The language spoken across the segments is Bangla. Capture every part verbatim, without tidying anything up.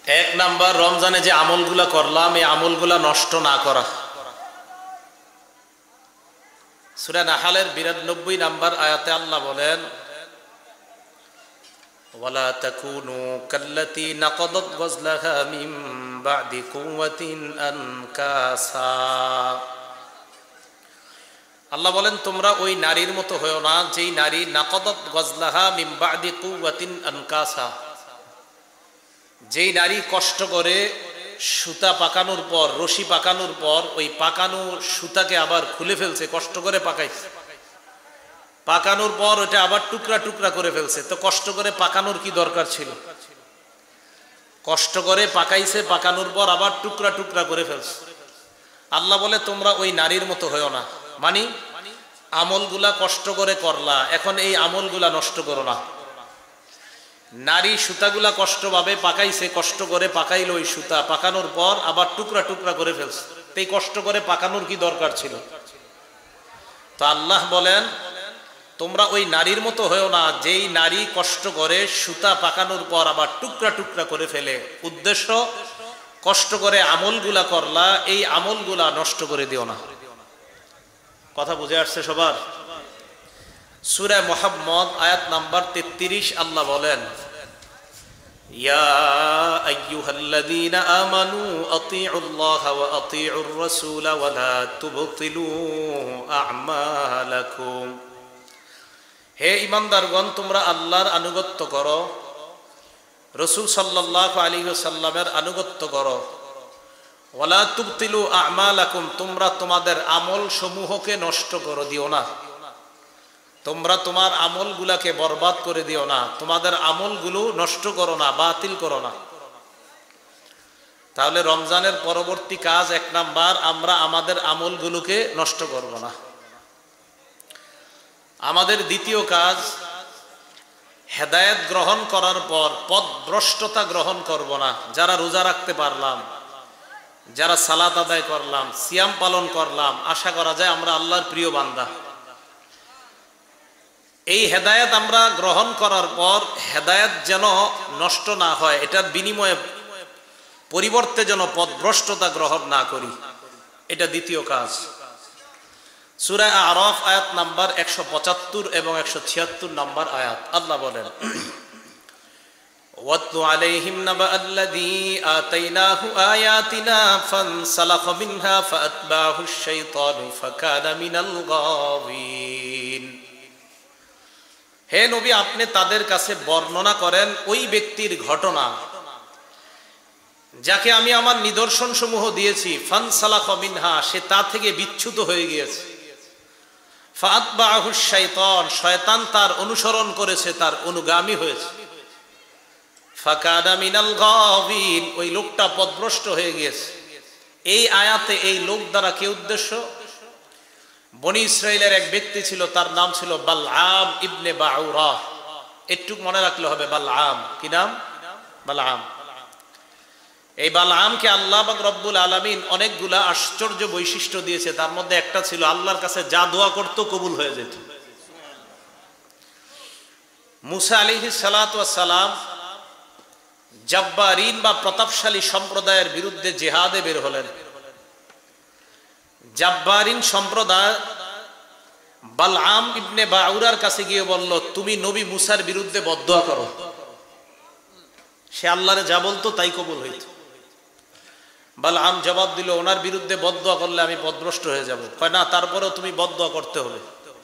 এক নাম্বার, রমজানে যে আমলগুলা করলাম এই আমলগুলা নষ্ট না করা। সূরা নাহলের বিরানব্বই নাম্বার আয়াতে আল্লাহ বলেন, ওয়ালা তাকুনু কাল্লাতী নাকাদাত গাজলাহা মিন বা'দি কুওয়াতিন আনকাসা। আল্লাহ বলেন তোমরা ওই নারীর মতো হয়ো না যেই নারী নাকাদাত গাজলাহা মিন বা'দি কুওয়াতিন আনকাসা, যেই নারী কষ্ট করে সুতা পাকানোর পর, রশি পাকানোর পর ওই পাকানো সুতাকে আবার খুলে ফেলছে, কষ্ট করে পাকাইছে, পাকানোর পর ওটা আবার টুকরা টুকরা করে ফেলছে। তো কষ্ট করে পাকানোর কি দরকার ছিল? কষ্ট করে পাকাইছে, পাকানোর পর আবার টুকরা টুকরা করে ফেলছে। আল্লাহ বলে তোমরা ওই নারীর মতো হয়ো না, মানে আমলগুলা কষ্ট করে করলা, এখন এই আমলগুলা নষ্ট করো না। নারী সুতাগুলা কষ্ট ভাবে পাকাইছে, কষ্ট করে পাকাইলো ওই সুতা, পাকানোর পর আবার টুকরা টুকরা করে ফেলছে। এই কষ্ট করে পাকানোর কি দরকার ছিল? তো আল্লাহ বলেন তোমরা ওই নারীর মতো হয়েও না যেই নারী কষ্ট করে সুতা পাকানোর পর আবার টুকরা টুকরা করে ফেলে। উদ্দেশ্য, কষ্ট করে আমলগুলা করলা, এই আমলগুলা নষ্ট করে দিও না। কথা বুঝে আসছে সবার? সূরা মুহাম্মদ আয়াত নাম্বার তেত্রিশ আল্লাহ বলেন, ইয়া আইয়ুহাল্লাযীনা আমানু আতিউল্লাহা ওয়া আতিউর রাসূলা ওয়া লা তুবতিলু আ'মালাকুম। হে ঈমানদারগণ, তোমরা আল্লাহর আনুগত্য করো, রাসূল সাল্লাল্লাহু আলাইহি ওয়াসাল্লামের আনুগত্য করো। ওয়া লা তুবতিলু আ'মালাকুম, তোমরা তোমাদের আমল সমূহকে নষ্ট করে দিও না। তোমরা তোমার আমলগুলাকে বরবাদ করে দিও না, তোমাদের আমলগুলো নষ্ট করো না, বাতিল করো না। তাহলে রমজানের পরবর্তী কাজ এক নাম্বার, আমরা আমাদের আমলগুলোকে নষ্ট করব না। আমাদের দ্বিতীয় কাজ, হেদায়েত গ্রহণ করার পর পথভ্রষ্টতা গ্রহণ করব না। যারা রোজা রাখতে পারলাম, যারা সালাত আদায় করলাম, সিয়াম পালন করলাম, আশা করা যায় আমরা আল্লাহর প্রিয় বান্দা। এই হেদায়েত আমরা গ্রহণ করার পর হেদায়েত যেন নষ্ট না হয়, এটার বিনিময়ে পরিবর্তে যেন পথভ্রষ্টতা গ্রহণ না করি, এটা দ্বিতীয় কাজ। সূরা আরাফ আয়াত নাম্বার একশো পঁচাত্তর এবং একশো ছিয়াত্তর নাম্বার আয়াত আল্লাহ বলেন, ওয়াতলু আলাইহিম নাবাআল্লাযী আতাইনাহু আয়াতিনা ফানসালাখা মিনহা ফাআতবাহুশ শাইতানু ফাকানা মিনাল গাওয়িন। হে নবী, আপনি তাদের কাছে বর্ণনা করেন ওই ব্যক্তির ঘটনা যাকে আমি আমার নিদর্শন সমূহ দিয়েছি, ফানসালাখা মিনহা, সে তা থেকে বিচ্যুত হয়ে গিয়েছে। ফাআতবাহুশ শাইতান, শয়তান তার অনুসরণ করেছে, তার অনুগামী হয়েছে। ফাকানা মিনাল গাওয়িন, ওই লোকটা পথভ্রষ্ট হয়ে গিয়েছে। এই আয়াতে এই লোক দ্বারা কি উদ্দেশ্য? বনি ইসরাইলের এক ব্যক্তি ছিল, তার নাম ছিল বালআম ইবনে বাউরা। একটু মনে রাখলে হবে, বালআম কি নাম? বালআম। এই বালআমকে আল্লাহ পাক রব্বুল আলামিন অনেকগুলা আশ্চর্য বৈশিষ্ট্য দিয়েছে। তার মধ্যে একটা ছিল আল্লাহর কাছে যা দোয়া করত কবুল হয়ে যেত। মুসা আলাইহিস সালাতু ওয়াস সালাম জাব্বারিন বা প্রতাপশালী সম্প্রদায়ের বিরুদ্ধে জিহাদে বের হলেন। জাব্বারিন সম্প্রদায় বালআম ইবনে বাউরার কাছে গিয়ে বলল, তুমি নবী মুসার বিরুদ্ধে বদদোয়া করো। সে আল্লাহরে যা বলতো তাই কবুল হইত। বালআম জবাব দিল, ওনার বিরুদ্ধে বদদোয়া করলে আমি পথভ্রষ্ট হয়ে যাব। কয় না, তারপরেও তুমি বদদোয়া করতে হবে।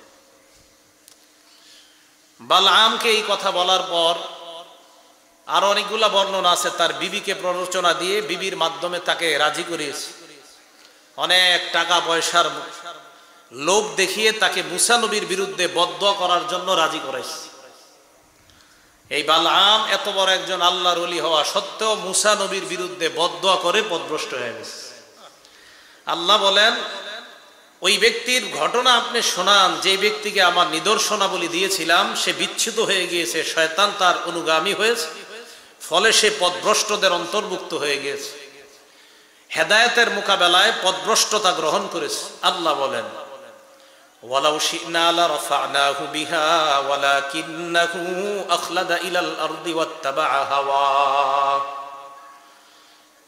বালআমকে এই কথা বলার পর আর অনেকগুলা বর্ণনা আছে, তার বিবিকে প্ররোচনা দিয়ে বিবির মাধ্যমে তাকে রাজি করিয়েছে। অনেক টাকা পয়সার লোভ দেখিয়ে তাকে মুসা নবীর বিরুদ্ধে বদদোয়া করার জন্য রাজি করাইছে। এই বালআম এত বড় একজন আল্লাহর ওলি হওয়া সত্ত্বেও মুসা নবীর বিরুদ্ধে বদদোয়া করে পথভ্রষ্ট হয়ে গেছে। আল্লাহ বলেন, ওই ব্যক্তির ঘটনা আপনি শোনান যে ব্যক্তিকে আমার নিদর্শনাবলী দিয়েছিলাম, সে বিচ্যুত হয়ে গিয়েছে, শয়তান তার অনুগামী হয়েছে, ফলে সে পথভ্রষ্টদের অন্তর্ভুক্ত হয়ে গিয়েছে, হেদায়েতের মোকাবেলায় পথভ্রষ্টতা গ্রহণ করেছে। আল্লাহ বলেন, ওয়ালাউ শি'না লারাফা'নাহু বিহা ওয়ালাকিন্নাহু আখলাদা ইলাল আরদি ওয়াত্তাবা'a হাওয়া।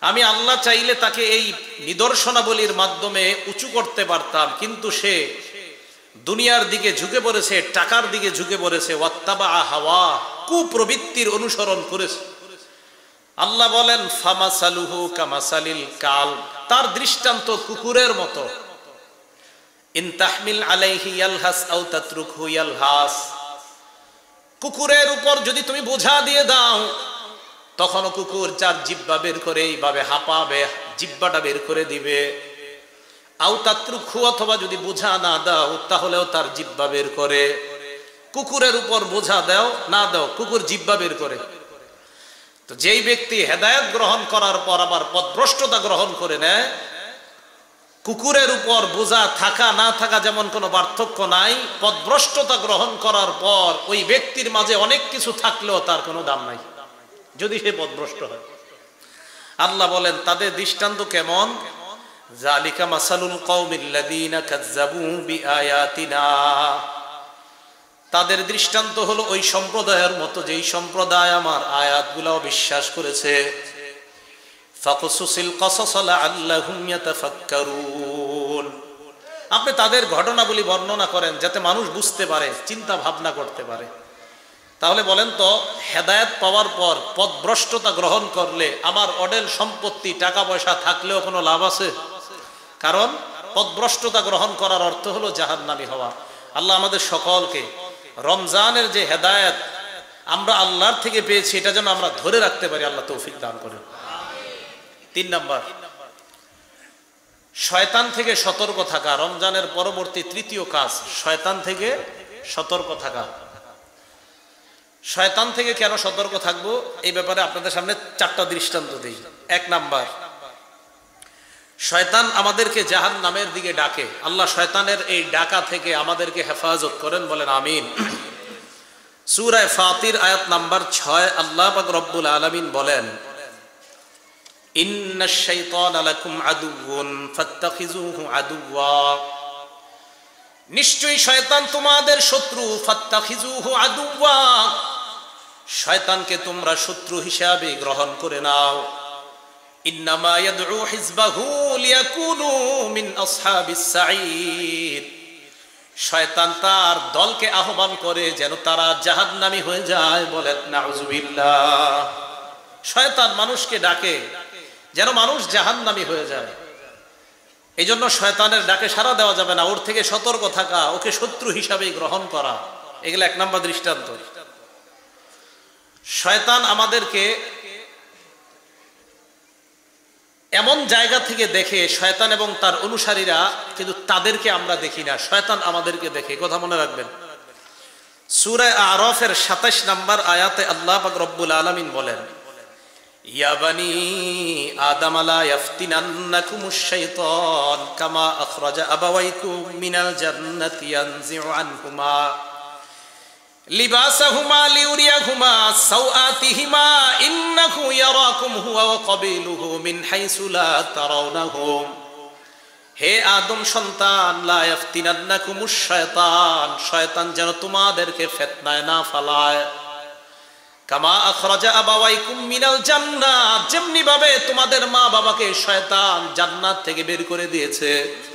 আমি আল্লাহ চাইলে তাকে এই নিদর্শনাবলীর মাধ্যমে উঁচু করতে পারতাম, কিন্তু সে দুনিয়ার দিকে ঝুঁকে পড়েছে, টাকার দিকে ঝুঁকে পড়েছে, ওয়াত্তাবা হাওয়া, কুপ্রবৃত্তির অনুসরণ করেছে। আল্লাহ বলেন ফামাসালুহু কামাসালিল কাল, তার দৃষ্টান্ত কুকুরের মতো। ইন তাহমিল আলাইহি ইয়ালহাস আও তাতরুকহু ইয়ালহাস, কুকুরের উপর যদি তুমি বোঝা দিয়ে দাও তখনও কুকুর যার জিহ্বা বের করে এইভাবে হাঁপাবে, জিহ্বাটা বের করে দিবে। আও তাতরুকহু, অথবা যদি বোঝা না দাও তাহলেও তার জিহ্বা বের করে। কুকুরের উপর বোঝা দাও না দাও, কুকুর জিহ্বা বের করে। তো যেই ব্যক্তি হেদায়েত গ্রহণ করার পর আবার পথভ্রষ্টতা গ্রহণ করে নেয়, কুকুরের উপর বোঝা থাকা না থাকা যেমন কোনো পার্থক্য নাই, পথভ্রষ্টতা গ্রহণ করার পর ওই ব্যক্তির মাঝে অনেক কিছু থাকলেও তার কোনো দাম নাই যদি সে পথভ্রষ্ট হয়। আল্লাহ বলেন তাদের দৃষ্টান্ত কেমন, যালিকা মাসালুল কওমিল্লাযীনা কাযযাবু বিআয়াতিনা, তাদের দৃষ্টান্ত হলো ওই সম্প্রদায়ের মতো যেই সম্প্রদায় আমার আয়াতগুলো বিশ্বাস করেছে। ফাকসুসিল কসাস লাআল্লাহুম ইয়াতাফাক্কারুন, আপনি তাদের ঘটনাবলী বর্ণনা করেন যাতে মানুষ বুঝতে পারে, চিন্তা ভাবনা করতে পারে। তাহলে বলেন তো, হেদায়েত পাওয়ার পর পথভ্রষ্টতা গ্রহণ করলে আমার অডেল সম্পত্তি টাকা পয়সা থাকলেও কোনো লাভ আছে? কারণ পথভ্রষ্টতা গ্রহণ করার অর্থ হলো জাহান্নামী হওয়া। আল্লাহ আমাদের সকলকে রমজানের যে হেদায়েত আমরা আল্লাহর থেকে পেয়েছি এটা যেন আমরা ধরে রাখতে পারি, আল্লাহ তৌফিক দান করেন। তিন নাম্বার, শয়তান থেকে সতর্ক থাকা। রমজানের পরবর্তী তৃতীয় কাজ শয়তান থেকে সতর্ক থাকা। শয়তান থেকে কেন সতর্ক থাকবো এই ব্যাপারে আপনাদের সামনে চারটা দৃষ্টান্ত দিই। এক নাম্বার, শয়তান আমাদেরকে জাহান্নামের দিকে ডাকে। আল্লাহ শয়তানের এই ডাকা থেকে আমাদেরকে হেফাজত করেন, বলেন আমিন। সূরা ফাতির আয়াত নাম্বার ছয় আল্লাহ পাক রব্বুল আলামিন বলেন, ইন্নাশ শাইতানা লাকুম আদুউন ফাত্তাখিযুহু আদুওয়া, নিশ্চয়ই শয়তান তোমাদের শত্রু। ফাত্তাখিযুহু আদুওয়া, শয়তানকে তোমরা শত্রু হিসাবে গ্রহণ করে নাও। ইন্নামা ইয়াদউ হিজবাহু লিয়াকুনু মিন আসহাবিস সাঈদ, শয়তান তার দলকে আহ্বান করে যেন তারা জাহান্নামী হয়ে যায়, বলেন নাউজুবিল্লাহ। শয়তান মানুষকে ডাকে যেন মানুষ জাহান্নামী হয়ে যায়। এই জন্য শয়তানের ডাকে সাড়া দেওয়া যাবে না, ওর থেকে সতর্ক থাকা, ওকে শত্রু হিসাবে গ্রহণ করা, এগুলো এক নম্বর দৃষ্টান্ত। শয়তান আমাদেরকে এমন জায়গা থেকে দেখে, শয়তান এবং তার অনুসারীরা কিন্তু তাদেরকে আমরা দেখি না, শয়তান আমাদেরকে দেখে, কথা মনে রাখবেন। সূরা আরাফের সাতাশ নম্বর আয়াতে আল্লাহ পাক রব্বুল আলামিন বলেন, ইয়া বানি আদম লা ইয়াফতিনান্নাকুমুশ শাইতান কামা আখরাজা আবাওয়াইকুম মিনাল জান্নাতি ইয়ানজিউ আনহুমা লিবাসাহুমা লিউরিয়াহুমা সাওআতিহিমা ইন্নাহু ইয়ারাকুম হুয়া ওয়া কাবিলুহু মিন হাইসু লা তারাউনাহুম। হে আদম সন্তান, লা ইয়াফতিনান্নাকুমুশ শাইতান, শয়তান যেন তোমাদেরকে ফিতনায় না ফালায়। কামা আখরাজা আবাওয়াইকুম মিনাল জান্নাহ, যেমনি ভাবে তোমাদের মা বাবাকে শয়তান জান্নাত থেকে বের করে দিয়েছে,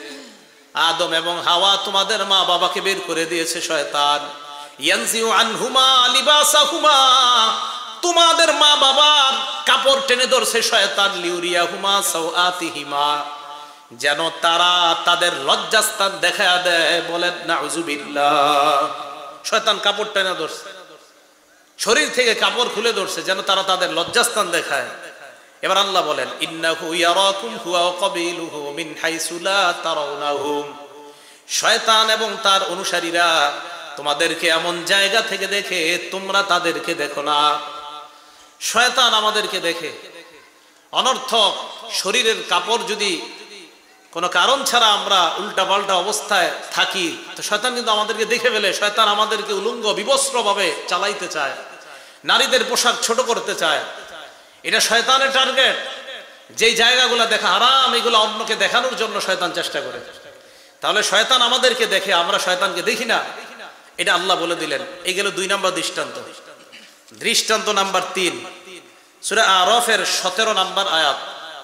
আদম এবং হাওয়া তোমাদের মা বাবাকে বের করে দিয়েছে শয়তান। ইয়ানজিউ আনহুমা লিবাসাহুমা, তোমাদের মা বাবার কাপড় টেনে ধরছে শয়তান। লিউরিয়াহুমা সাওআতিহিমা, যেন তারা তাদের লজ্জাস্থান দেখা দেয়, বলেন নাউজুবিল্লাহ। শয়তান কাপড় টেনে ধরছে, শরীর থেকে কাপড় খুলে ধরছে যেন তারা তাদের লজ্জাস্থান দেখায়। এবার আল্লাহ বলেন, ইন্নাহু ইয়ারাকুম হুয়া ওয়া কাবিলুহু মিন হাইসু লা তারাউনাহুম, শয়তান এবং তার অনুসারীরা তোমাদেরকে এমন জায়গা থেকে দেখে তোমরা তাদেরকে দেখো না। শয়তান আমাদেরকে দেখে। অনর্থক শরীরের কাপড় যদি কোনো কারণ ছাড়া আমরা উল্টা পাল্টা অবস্থায় থাকি তো শয়তান কিন্তু আমাদেরকে দেখে ফেলে। শয়তান আমাদেরকে উলঙ্গ বিবস্ত্র ভাবে চালাইতে চায়, নারীদের পোশাক ছোট করতে চায়, এটা শয়তানের টার্গেট। যেই জায়গাগুলো দেখা হারাম এগুলো অন্যকে দেখানোর জন্য শয়তান চেষ্টা করে। তাহলে শয়তান আমাদেরকে দেখে, আমরা শয়তানকে দেখি না, এটা আল্লাহ বলে দিলেন। এই গেল দুই নম্বর দৃষ্টান্ত। দৃষ্টান্ত নাম্বার তিন, সূরা আরাফের সতেরো নম্বর আয়াত।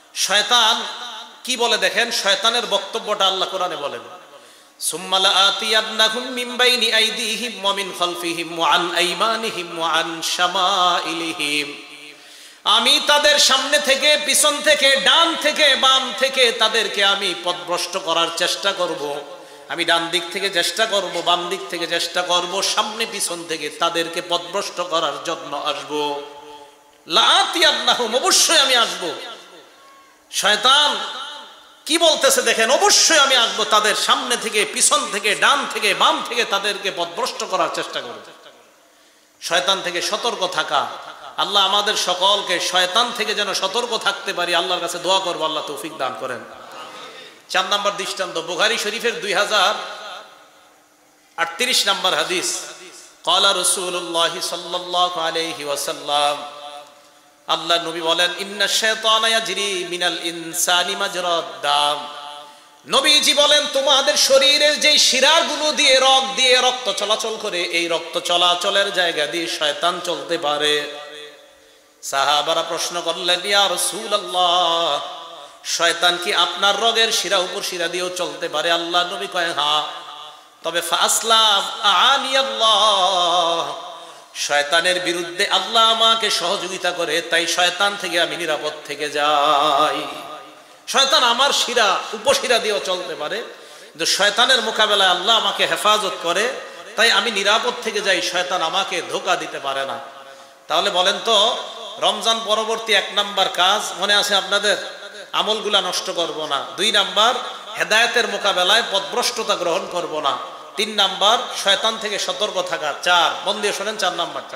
শয়তান কি বলে দেখেন, শয়তানের বক্তব্যটা আল্লাহ কোরআনে বলেন, সুম্মা লাআতিয়ান্নাহুম মিন বাইনি আইদিহিম ওয়া মিন খালফিহিম ওয়া আন আইমানিহিম ওয়া আন শামাইলিহিম, আমি তাদের সামনে থেকে, পিছন থেকে, ডান থেকে, বাম থেকে তাদেরকে আমি পথভ্রষ্ট করার চেষ্টা করব। আমি ডান দিক থেকে চেষ্টা করব, বাম দিক থেকে চেষ্টা করব, সামনে পিছন থেকে তাদেরকে পথভ্রষ্ট করার জন্য আসব। লাআতিয়ান্নাহুম, অবশ্যই আমি আসব। শয়তান কি বলতেছে দেখেন, অবশ্যই আমি আসব, তাদের সামনে থেকে, পিছন থেকে, ডান থেকে, বাম থেকে তাদেরকে পথভ্রষ্ট করার চেষ্টা করব। শয়তান থেকে সতর্ক থাকা, আল্লাহ আমাদের সকলকে শয়তান থেকে যেন সতর্ক থাকতে পারি, আল্লাহর কাছে দোয়া করবো, আল্লাহ তৌফিক দান করেন। চার নম্বর দৃষ্টান্ত বুখারী শরীফের দুই হাজার আটত্রিশ নম্বর হাদিস, ক্বালা রাসূলুল্লাহ সাল্লাল্লাহু আলাইহি ওয়াসাল্লাম, আল্লাহ নবী বলেন, ইন্না শাইতানা ইয়াজরি মিনাল ইনসানি মাজরাদ দাম, নবীজি বলেন তোমাদের শরীরের যেই শিরাগুলো দিয়ে রক্ত দিয়ে রক্ত চলাচল করে, এই রক্ত চলাচলের জায়গা দিয়ে শয়তান চলতে পারে। সাহাবারা প্রশ্ন করলেন, ইয়া রাসূলুল্লাহ, শয়তান কি আপনার রগের শিরা উপর শিরা দিয়েও চলতে পারে? আল্লাহ নবী কয়, হ্যাঁ। তবে ফাসলাম আনি আল্লাহ, শয়তানের বিরুদ্ধে আল্লাহ আমাকে সহযোগিতা করে, তাই শয়তান থেকে আমি নিরাপদ থেকে যাই। শয়তান আমার শিরা উপশিরা দিয়েও চলতে পারে, কিন্তু শয়তানের মোকাবেলায় আল্লাহ আমাকে হেফাজত করে, তাই আমি নিরাপদ থেকে যাই, শয়তান আমাকে ধোঁকা দিতে পারে না। তাহলে বলেন তো, রমজান পরবর্তী এক নাম্বার কাজ মনে আছে আপনাদের, আমলগুলা নষ্ট করব না। দুই নাম্বার, হেদায়েতের মোকাবেলায় পথভ্রষ্টতা গ্রহণ করব না। তিন নাম্বার, শয়তান থেকে সতর্ক থাকা। চার, মন দিয়ে শোনেন, চার নাম্বারটা,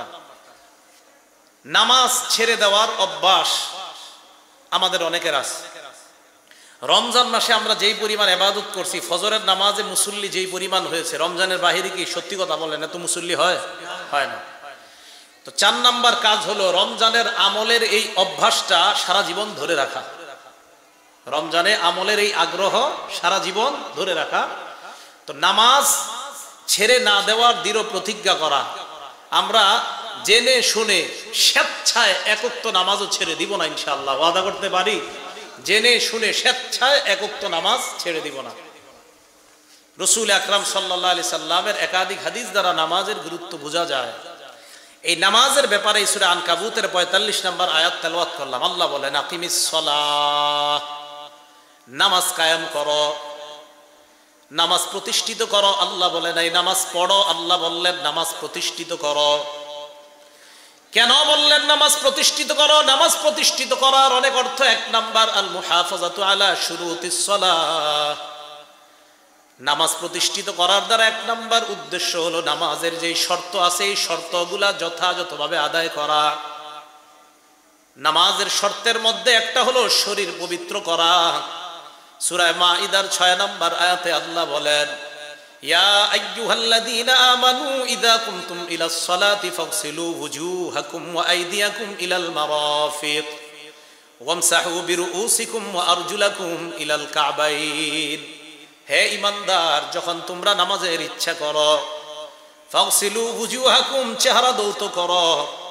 নামাজ ছেড়ে দেওয়ার অভ্যাস আমাদের অনেকের আছে। রমজান মাসে আমরা যেই পরিমাণ ইবাদত করছি, ফজরের নামাজে মুসল্লি যেই পরিমাণ হয়েছে, রমজানের বাহিরে কি সত্যি কথা বলেন এত মুসল্লি হয়? হয় না। তো চার নাম্বার কাজ হলো রমজানের আমলের এই অভ্যাসটা সারা জীবন ধরে রাখা। রমজানে আমলের এই আগ্রহ সারা জীবন ধরে রাখা। তো নামাজ ছেড়ে না দেওয়ার দৃঢ় প্রতিজ্ঞা করা। আমরা জেনে শুনে স্বেচ্ছায় একক নামাজও ছেড়ে দিব না, ইনশাআল্লাহ ওয়াদা করতে পারি। জেনে শুনে স্বেচ্ছায় একক নামাজ ছেড়ে দিব না। রাসূল আকরাম সাল্লাল্লাহু আলাইহি সাল্লামের একাধিক হাদিস দ্বারা নামাজের গুরুত্ব বোঝা যায়। এই নামাজের ব্যাপারে সূরা আনকাবুতের পঁয়তাল্লিশ নম্বর আয়াত তেলাওয়াত করলাম। আল্লাহ বলেন, আকিমিস সালাহ, নামাজ কায়েম করো, নামাজ প্রতিষ্ঠিত করো। আল্লাহ বলেন এই নামাজ পড়ো, আল্লাহ বললেন নামাজ প্রতিষ্ঠিত করো। কেন বললেন নামাজ প্রতিষ্ঠিত করো? নামাজ প্রতিষ্ঠিত করার অনেক অর্থ। এক নাম্বার, আল মুহাফাজাতু আলা শুরুতিস সালাহ, নামাজ প্রতিষ্ঠিত করার দ্বারা এক নাম্বার উদ্দেশ্য হলো নামাজের যে শর্ত আছে এই শর্তগুলা যথাযথভাবে আদায় করা। নামাজের শর্তের মধ্যে একটা হলো শরীর পবিত্র করা। সূরা মাঈদার ছয় নম্বর আয়াতে আল্লাহ বলেন, ইয়া আইয়ুহাল্লাযীনা আমানু ইযা কুমতুম ইলাস সালাতি ফাগসিলু ওয়ুজুহাকুম ওয়া আইদিয়াকুম ইলাল মারাফিক ওয়ামসাহু বিরুউসিকুম ওয়া আরজুলাকুম ইলাল কাবাইন। হে ঈমানদার, যখন তোমরা নামাজের ইচ্ছা করো, ফাগসিলু ওয়ুজুহাকুম, চেহারা ধৌত করো,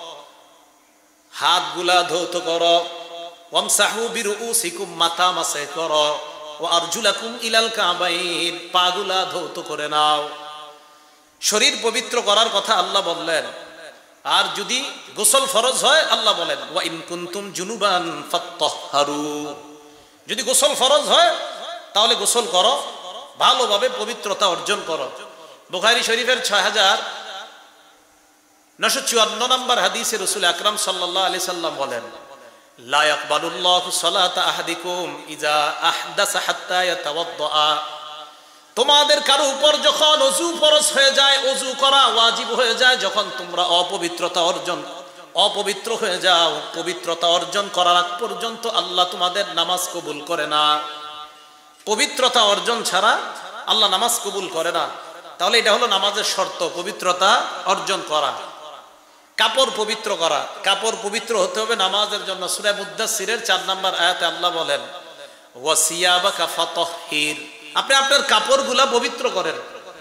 হাতগুলা ধৌত করো, ওয়ামসাহু বিরুউসিকুম, মাথা মাসে করো, ওয়া আরজুলাকুম ইলাল কাবাইন, পাগুলা ধৌত করে নাও। শরীর পবিত্র করার কথা আল্লাহ বললেন। আর যদি গোসল ফরজ হয় আল্লাহ বলেন, ওয়া ইন কুনতুম জুনুবান ফাত্তাহহারু, যদি গোসল ফরজ হয় তাহলে গোসল করো, ভালোভাবে পবিত্রতা অর্জন করো। বুখারী শরীফের ছয় হাজার নয়শো চুয়ান্ন নম্বর হাদিসে রাসূল আকরাম সাল্লাল্লাহু আলাইহি সাল্লাম বলেন, লা ইয়াকবালুল্লাহু সালাতা আহাদিকুম ইযা আহদাসা হাত্তা ইয়াতাওয়াদ্দা, তোমাদের কারো উপর যখন ওযু ফরজ হয়ে যায়, ওযু করা ওয়াজিব হয়ে যায়, যখন তোমরা অপবিত্রতা অর্জন অপবিত্র হয়ে যাও, পবিত্রতা অর্জন করার আগ পর্যন্ত আল্লাহ তোমাদের নামাজ কবুল করে না। পবিত্রতা অর্জন ছাড়া আল্লাহ নামাজ কবুল করে না। তাহলে এটা হলো নামাজের শর্ত, পবিত্রতা অর্জন করা। কাপড় পবিত্র করা, কাপড় পবিত্র হতে হবে নামাজের জন্য। সূরা মুদ্দাসসিরের চার নম্বর আয়াতে আল্লাহ বলেন, ওয়াসিয়াবাকা ফাতাহহির, আপনি আপনার কাপড়গুলা পবিত্র করেন।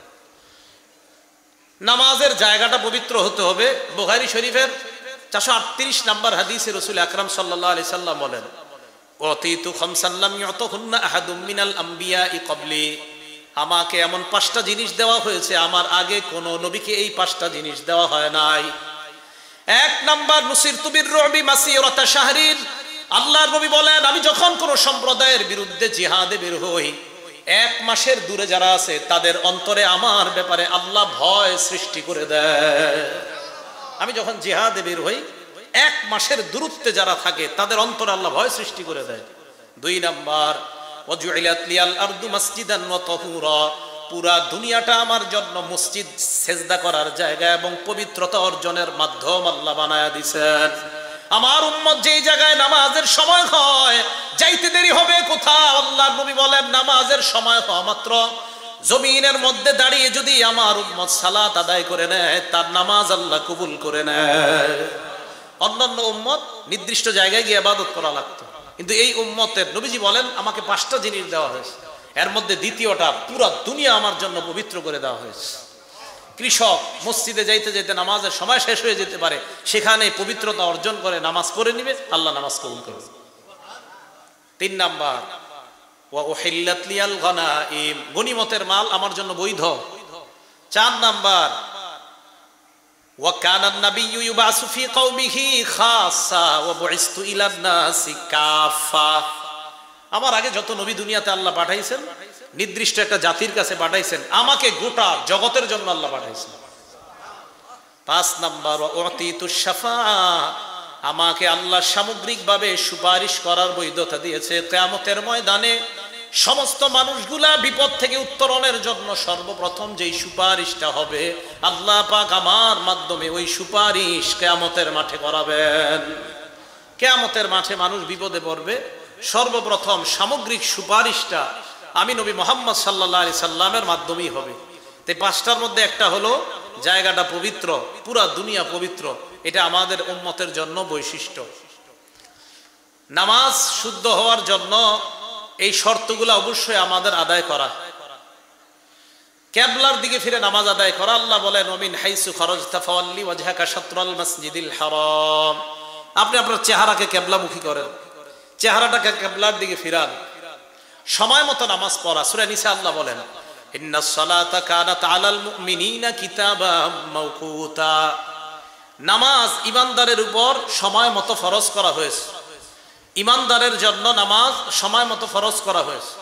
নামাজের জায়গাটা পবিত্র হতে হবে। বুখারী শরীফের চারশো আটত্রিশ নম্বর হাদিসে রাসূল আকরাম সাল্লাল্লাহু আলাইহি সাল্লাম বলেন, উতিতু খামসান লাম ইউতাহুন্না আহাদুম মিনাল আমবিয়াই ক্বাবলি, আমাকে এমন পাঁচটা জিনিস দেওয়া হয়েছে আমার আগে কোন নবীকে এই পাঁচটা জিনিস দেওয়া হয় নাই। এক নাম্বার, নুসিরতু বিররুবি মাসিরাতা শাহরিন, আল্লাহর নবী বলেন আমি যখন কোন সম্প্রদায়ের বিরুদ্ধে জিহাদে বের হই, এক মাসের দূরে যারা আছে তাদের অন্তরে আমার ব্যাপারে আল্লাহ ভয় সৃষ্টি করে দেয়। আমি যখন জিহাদে বের হই, এক মাসের দূরত্বে যারা থাকে তাদের অন্তরে আল্লাহ ভয় সৃষ্টি করে দেয়। দুই নাম্বার, ওয়াজুইলাত লিয়াল আরদু মাসজিদান ওয়া তাহুরা, পুরা দুনিয়াটা আমার জন্য মসজিদ, সেজদা করার জায়গা এবং পবিত্রতা অর্জনের মাধ্যম আল্লাহ বানায়া দিয়েছেন। আমার উম্মত যেই জায়গায় নামাজের সময় হয়, যাইতে দেরি হবে কোথাও, আল্লাহর নবী বলেন নামাজের সময় হওয়া মাত্র জমিনের মধ্যে দাঁড়িয়ে যদি আমার উম্মত সালাত আদায় করে নেয়, তার নামাজ আল্লাহ কবুল করে নেয়। অন্যান্য উম্মত নির্দিষ্ট জায়গায় গিয়ে ইবাদত করা লাগতো, কিন্তু এই উম্মতের নবীজি বলেন আমাকে পাঁচটা জিনিস দেওয়া হয়েছে, এর মধ্যে দ্বিতীয়টা, পুরা দুনিয়া আমার জন্য পবিত্র করে দেওয়া হয়েছে। কৃষক মসজিদে যাইতে যাইতে নামাজের সময় শেষ হয়ে যেতে পারে, সেখানে পবিত্রতা অর্জন করে নামাজ পড়ে নিবে, আল্লাহ নামাজ কবুল করবে। তিন নাম্বার, ওয়া উহিল্লাত লিয়াল গনাইম, গনিমতের মাল আমার জন্য বৈধ। চার নাম্বার, ওয়া কানান নাবিয়্যু ইউবাসু ফি কওমিহি খাসসা ওয়া বুইসতু ইলান নাসি কাফা, আমার আগে যত নবী দুনিয়াতে আল্লাহ পাঠাইছেন নির্দিষ্ট একটা জাতির কাছে পাঠাইছেন, আমাকে গোটা জগতের জন্য আল্লাহ পাঠাইছেন। পাঁচ নাম্বার, ওয়া উতিতুশ শাফাআ, আমাকে আল্লাহ সামগ্রিকভাবে সুপারিশ করার বৈধতা দিয়েছে। কিয়ামতের ময়দানে সমস্ত মানুষগুলা বিপদ থেকে উত্তরণের জন্য সর্বপ্রথম যেই সুপারিশটা হবে, আল্লাহ পাক আমার মাধ্যমে ওই সুপারিশ কিয়ামতের মাঠে করাবেন। কিয়ামতের মাঠে মানুষ বিপদে পড়বে, সর্বপ্রথম সামগ্রিক সুপারিশটা আমি নবী মুহাম্মদ সাল্লাল্লাহু আলাইহি সাল্লামের মাধ্যমেই হবে। তাই পাঁচটার মধ্যে একটা হলো জায়গাটা পবিত্র, পুরা দুনিয়া পবিত্র, এটা আমাদের উম্মতের জন্য বৈশিষ্ট্য। নামাজ শুদ্ধ হওয়ার জন্য এই শর্তগুলো অবশ্যই আমাদের আদায় করা। কিবলার দিকে ফিরে নামাজ আদায় করা। আল্লাহ বলেন ওমিন হাইসু খারাজতা ফাওয়াল্লি ওয়াজহাকা শাতরাল মাসজিদিল হারাম, আপনি আপনার চেহারাকে কিবলামুখী করেন, চেহারাটাকে কিবলার দিকে ফিরান, সময় মতো নামাজ পড়া। সূরা নিসা আল্লাহ বলেন ইন্নাস সালাতা কানাত আলাল মুমিনিনা কিতাবাম মাওকুতা, নামাজ ইমানদারের উপর সময় মতো ফরজ করা হয়েছে, ইমানদারের জন্য নামাজ সময় মতো ফরজ করা হয়েছে।